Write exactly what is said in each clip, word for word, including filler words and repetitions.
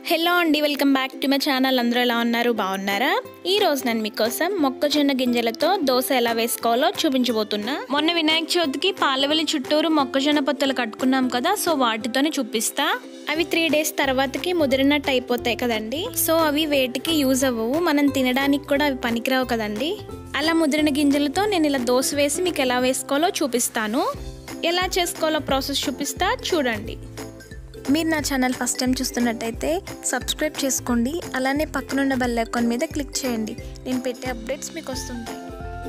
Hello అండి, welcome back to my channel. అందరూ ఎలా ఉన్నారు? బాగున్నారా? ఈ రోజు నేను మీకోసం మొక్కజొన్న గింజలతో దోశ ఎలా వేసుకోవాలో చూపించబోతున్నా. మొన్న వినాయక చవితికి పాలవెల్లి చుట్టూరు మొక్కజొన్న పొత్తులు కట్టుకున్నాం కదా, సో వాటితోనే చూపిస్తా. అవి త్రీ డేస్ తర్వాతకి ముదిరినట్టు అయిపోతాయి కదండి, సో అవి వేటికి యూజ్ అవ్వవు, మనం తినడానికి కూడా అవి పనికిరావు కదండి. అలా ముదిరిన గింజలతో నేను ఇలా దోశ వేసి మీకు ఎలా వేసుకోవాలో చూపిస్తాను. ఎలా చేసుకోవాలో ప్రాసెస్ చూపిస్తా, చూడండి. మీరు నా ఛానల్ ఫస్ట్ టైం చూస్తున్నట్టయితే సబ్స్క్రైబ్ చేసుకోండి, అలానే పక్కనున్న బెల్ ఐకాన్ మీద క్లిక్ చేయండి. నేను పెట్టే అప్డేట్స్ మీకు వస్తుంటాయి.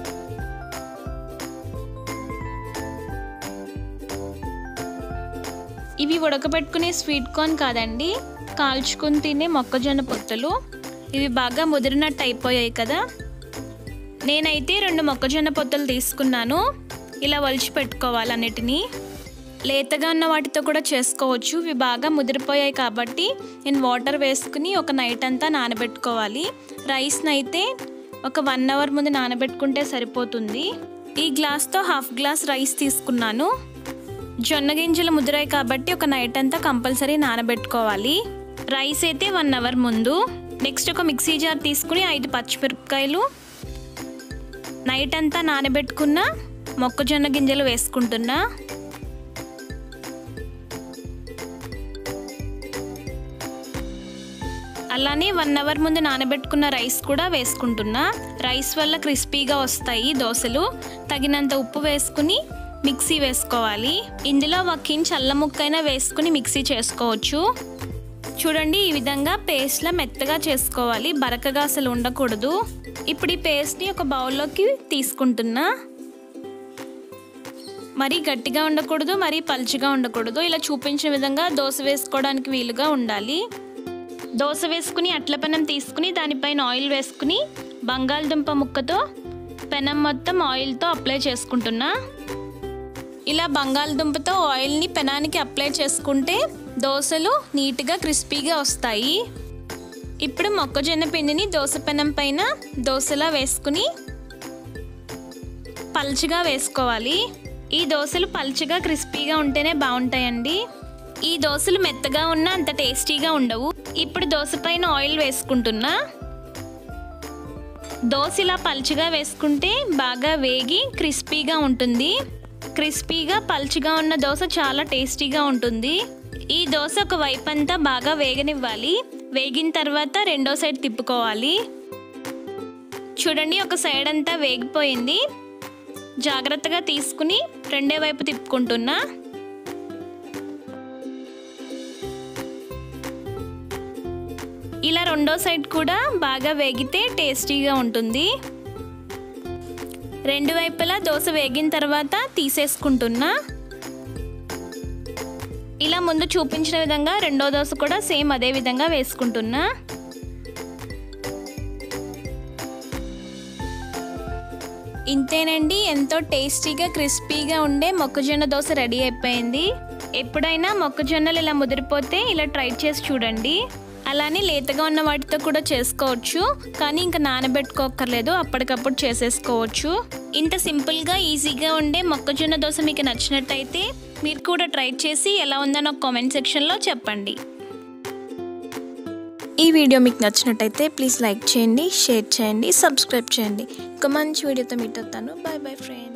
ఇవి ఉడకబెట్టుకునే స్వీట్ కార్న్ కాదండి, కాల్చుకుని తినే మొక్కజొన్న పొత్తులు. ఇవి బాగా ముదిరినట్టు అయిపోయాయి కదా. నేనైతే రెండు మొక్కజొన్న పొత్తులు తీసుకున్నాను. ఇలా వలిచి పెట్టుకోవాలి అన్నిటినీ. లేతగా ఉన్న వాటితో కూడా చేసుకోవచ్చు. ఇవి బాగా ముదిరిపోయాయి కాబట్టి నేను వాటర్ వేసుకుని ఒక నైట్ అంతా నానబెట్టుకోవాలి. రైస్ని అయితే ఒక వన్ అవర్ ముందు నానబెట్టుకుంటే సరిపోతుంది. ఈ గ్లాస్తో హాఫ్ గ్లాస్ రైస్ తీసుకున్నాను. జొన్న గింజలు ముదిరాయి కాబట్టి ఒక నైట్ అంతా కంపల్సరీ నానబెట్టుకోవాలి. రైస్ అయితే వన్ అవర్ ముందు. నెక్స్ట్ ఒక మిక్సీ జార్ తీసుకుని ఐదు పచ్చిమిరపకాయలు, నైట్ అంతా నానబెట్టుకున్న మొక్కజొన్న గింజలు వేసుకుంటున్నా. అలానే వన్ అవర్ ముందు నానబెట్టుకున్న రైస్ కూడా వేసుకుంటున్నా. రైస్ వల్ల క్రిస్పీగా వస్తాయి దోశలు. తగినంత ఉప్పు వేసుకుని మిక్సీ వేసుకోవాలి. ఇందులో ఒక ఇంచ్ అల్లం ముక్కైనా వేసుకుని మిక్సీ చేసుకోవచ్చు. చూడండి, ఈ విధంగా పేస్ట్లా మెత్తగా చేసుకోవాలి, బరకగా అసలు ఉండకూడదు. ఇప్పుడు ఈ పేస్ట్ని ఒక బౌల్లోకి తీసుకుంటున్నా. మరీ గట్టిగా ఉండకూడదు, మరీ పల్చగా ఉండకూడదు. ఇలా చూపించిన విధంగా దోశ వేసుకోవడానికి వీలుగా ఉండాలి. దోశ వేసుకుని అట్ల పెనం తీసుకుని దానిపైన ఆయిల్ వేసుకుని బంగాళదుంప ముక్కతో పెనం మొత్తం ఆయిల్తో అప్లై చేసుకుంటున్నా. ఇలా బంగాళదుంపతో ఆయిల్ని పెనానికి అప్లై చేసుకుంటే దోశలు నీట్గా క్రిస్పీగా వస్తాయి. ఇప్పుడు మొక్కజొన్న పిండిని దోశ పెనం పైన దోశలా వేసుకుని పల్చగా వేసుకోవాలి. ఈ దోశలు పల్చగా క్రిస్పీగా ఉంటేనే బాగుంటాయండి. ఈ దోశలు మెత్తగా ఉన్నా అంత టేస్టీగా ఉండవు. ఇప్పుడు దోశ పైన ఆయిల్ వేసుకుంటున్నా. దోశ ఇలా పల్చగా వేసుకుంటే బాగా వేగి క్రిస్పీగా ఉంటుంది. క్రిస్పీగా పల్చగా ఉన్న దోశ చాలా టేస్టీగా ఉంటుంది. ఈ దోశ ఒక వైపు అంతా బాగా వేగనివ్వాలి. వేగిన తర్వాత రెండో సైడ్ తిప్పుకోవాలి. చూడండి, ఒక సైడ్ అంతా వేగిపోయింది. జాగ్రత్తగా తీసుకుని రెండే వైపు తిప్పుకుంటున్నా. ఇలా రెండో సైడ్ కూడా బాగా వేగితే టేస్టీగా ఉంటుంది. రెండు వైపులా దోశ వేగిన తర్వాత తీసేసుకుంటున్నా. ఇలా ముందు చూపించిన విధంగా రెండో దోశ కూడా సేమ్ అదే విధంగా వేసుకుంటున్నా. ఇంతేనండి, ఎంతో టేస్టీగా క్రిస్పీగా ఉండే మొక్కజొన్న దోశ రెడీ అయిపోయింది. ఎప్పుడైనా మొక్కజొన్నలు ఇలా ముదిరిపోతే ఇలా ట్రై చేసి చూడండి. అలానే లేతగా ఉన్న వాటితో కూడా చేసుకోవచ్చు, కానీ ఇంకా నానబెట్టుకోక్కర్లేదు, అప్పటికప్పుడు చేసేసుకోవచ్చు. ఇంత సింపుల్గా ఈజీగా ఉండే మొక్కజొన్న దోశ మీకు నచ్చినట్టయితే మీరు కూడా ట్రై చేసి ఎలా ఉందో నాకు కామెంట్ సెక్షన్లో చెప్పండి. ఈ వీడియో మీకు నచ్చినట్టయితే ప్లీజ్ లైక్ చేయండి, షేర్ చేయండి, సబ్స్క్రైబ్ చేయండి. ఒక మంచి వీడియోతో మీట్ అవుతాను. Bye bye friends.